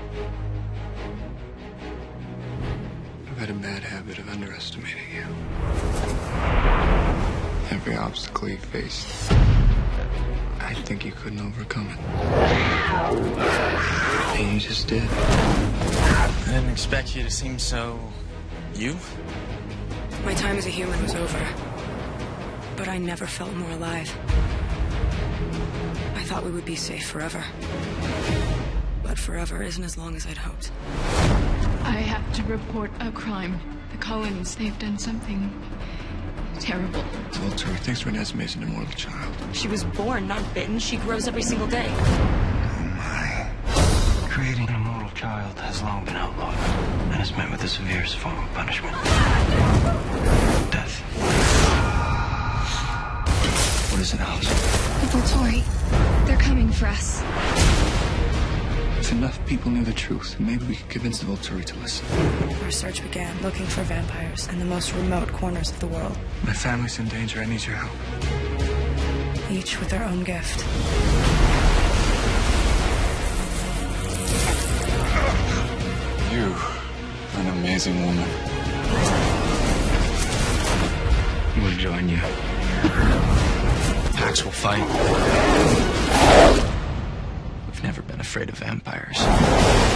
I've had a bad habit of underestimating you. Every obstacle you faced, I think you couldn't overcome it. And you just did. I didn't expect you to seem so... you? My time as a human was over. But I never felt more alive. I thought we would be safe forever. But forever isn't as long as I'd hoped. I have to report a crime. The Cullens, they've done something terrible. Volturi thinks Renesmee is an immortal child. She was born, not bitten. She grows every single day. Oh my. Creating an immortal child has long been outlawed and is met with the severest form of punishment. Death. What is it, Alice? The Volturi, they're coming for us. If enough people knew the truth, maybe we could convince the Volturi to listen. Our search began looking for vampires in the most remote corners of the world. My family's in danger. I need your help. Each with their own gift. You are an amazing woman. I want to join you. Pax will fight. We've never been afraid of vampires.